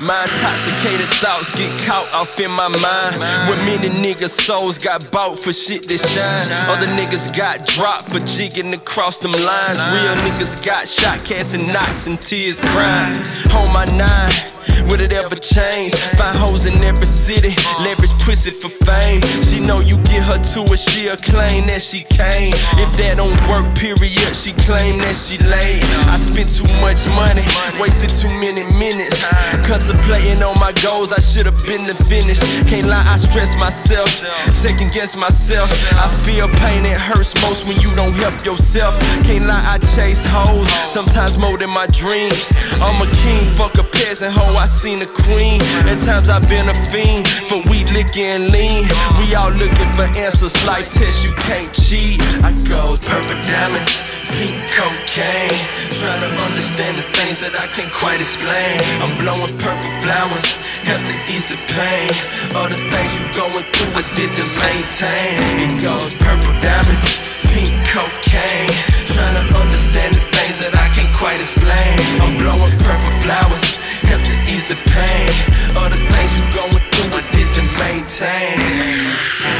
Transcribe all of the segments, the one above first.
My intoxicated thoughts get caught off in my mind. When many niggas' souls got bought for shit that shine. Other niggas got dropped for jigging across them lines. Real niggas got shot, casting knots and tears crying. Hold my nine, would it ever change? Find hoes in every city, leverage pussy for fame. She know you get her to her, she'll claim that she came. If that don't work, period, she claim that she laid. I spent too much money, wasted too many minutes, contemplating on my goals, I should've been the finish. Can't lie, I stress myself, second guess myself. I feel pain, it hurts most when you don't help yourself. Can't lie, I chase hoes, sometimes more than my dreams. I'm a king, fuck a peasant hoe, I seen a queen. At times I've been a fiend for weed, liquor, and lean. We all looking for answers, life test, you can't cheat. I go purple diamonds, pink cocaine, trying to understand the things that I can't quite explain. I'm blowing purple flowers, help to ease the pain. All the things you going through, I did to maintain. It goes purple diamonds, pink cocaine, trying to understand the things that I can't quite explain. I'm blowing purple flowers, help to ease the pain. All the things you going through, I did to maintain.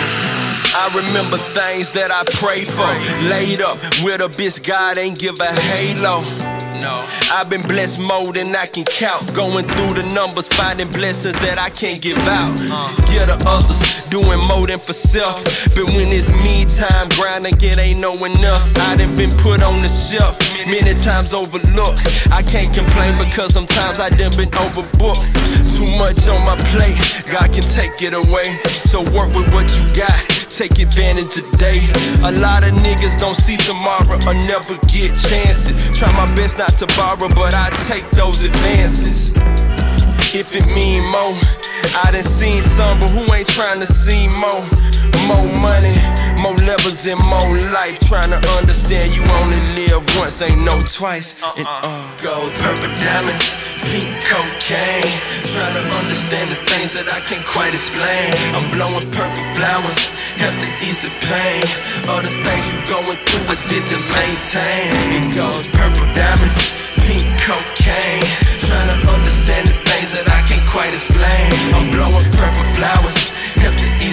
I remember things that I prayed for, laid up with a bitch God ain't give a halo. No, I've been blessed more than I can count. Going through the numbers, finding blessings that I can't give out. Give to others, doing more than for self. But when it's me time, grinding, it ain't no one else. I done been put on the shelf, many times overlooked. I can't complain because sometimes I done been overbooked. Too much on my plate, God can take it away. So work with what you got, take advantage of day. A lot of niggas don't see tomorrow or never get chances. Try my best not to borrow, but I take those advances. If it mean more, I done seen some, but who ain't trying to see more? More money, more levels and more life. Trying to understand you only live once, ain't no twice. And gold, purple diamonds, pink cocaine, trying to understand the things that I can't quite explain. I'm blowing purple flowers, help to ease the pain. All the things you going through, I did to maintain. It goes purple diamonds, pink cocaine, trying to understand the things that I can't quite explain. I'm blowing purple flowers, help to ease